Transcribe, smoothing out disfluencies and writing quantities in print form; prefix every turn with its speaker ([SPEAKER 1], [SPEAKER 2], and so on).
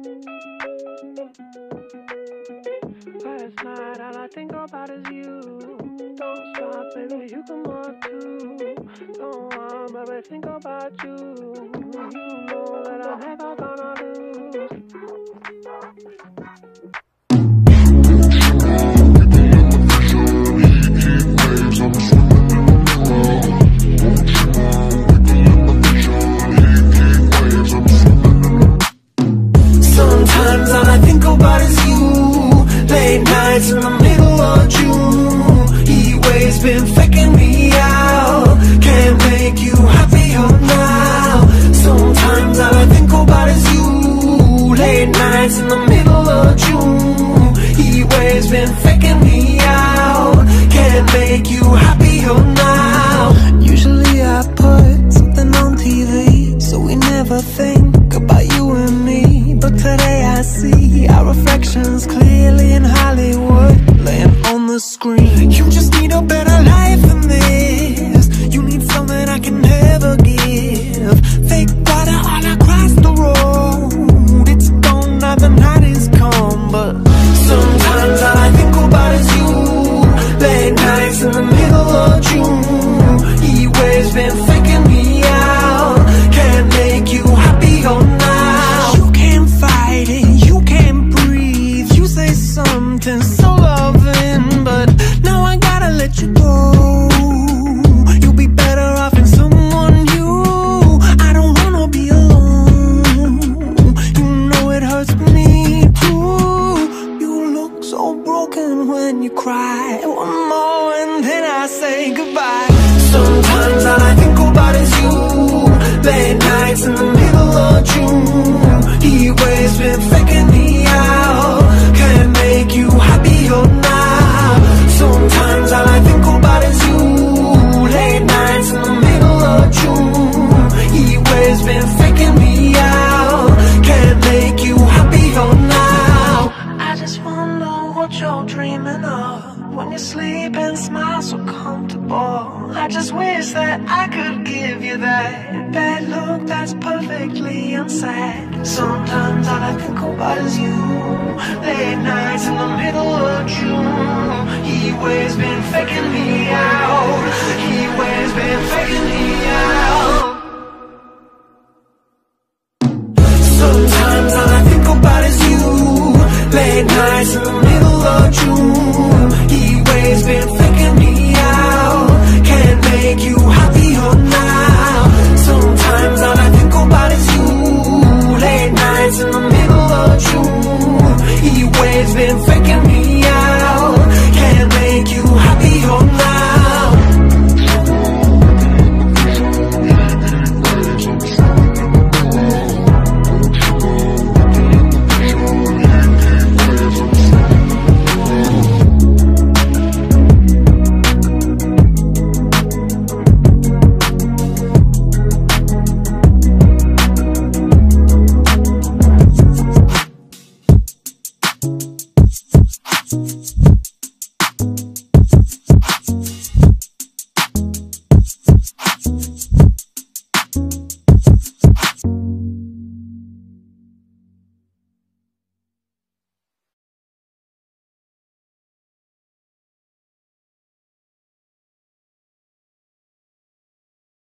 [SPEAKER 1] Last night all I think about is you. Don't stop, baby, you come on too. Don't want, baby, think about you. You know that I'm never gonna lose. Sometimes all I think about is you. Late nights in the middle of June. He waves been faking me out. Can't make you happier now. Sometimes all I think about is you. Late nights in the middle of June. He waves been faking me out. Can't make you happier now. Usually I put something on TV, so we never think about you and me. But today I see our reflections clearly in Hollywood, laying on the screen. You just need a better life than this. You need something I can never give. Fake water all across the road. It's gone now, the night is come. But sometimes all I think about is you. Late nights in the middle of June. He waves been faking me out. Can't make you happier now. You can't fight it, you can't breathe. You say something so loving, but now I gotta let you go. You'll be better off in someone new. I don't wanna be alone. You know it hurts me too. You look so broken when you cry. One more and then I say goodbye. Sometimes all I think about is you. Late nights in the middle of June. He waves been faking me out. Can't make you happier now. Sometimes all I think about is you. Late nights in the middle of June. He waves been faking me out. Can't make you happier now. I just wonder what you're dreaming of when you sleep and smile so comfortable. I just wish that I could give you that bad look that's perfectly unsaid. Sometimes all I think about is you. Late nights in the middle of June. He waves been faking me out. He waves been faking me out. Sometimes all I think about is you. Late nights in the middle of June. He waves been faking me out. Can't make you happier now. Sometimes all I think about is you. Late nights in the middle of June. He waves been faking me